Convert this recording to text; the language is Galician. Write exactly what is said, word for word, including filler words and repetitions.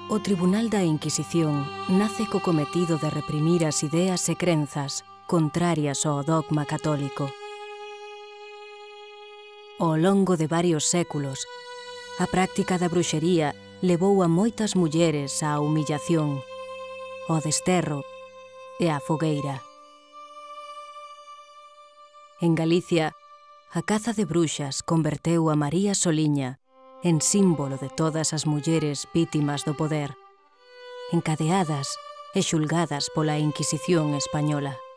O Tribunal da Inquisición nace co cometido de reprimir as ideas e crenzas contrarias ao dogma católico. Ao longo de varios séculos, a práctica da bruxería levou a moitas mulleres á humillación, ao desterro e á fogueira. En Galicia, a caza de bruxas converteu a María Soliña en símbolo de todas as mulleres vítimas do poder, encadeadas e xulgadas pola Inquisición española.